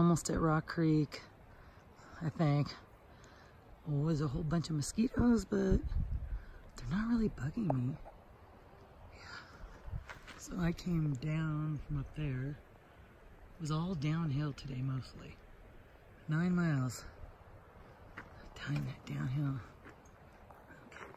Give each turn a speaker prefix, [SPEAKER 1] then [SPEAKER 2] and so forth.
[SPEAKER 1] almost at Rock Creek, I think. Oh, there's a whole bunch of mosquitoes, but they're not really bugging me. Yeah. So I came down from up there. It was all downhill today mostly. 9 miles. Tying that downhill.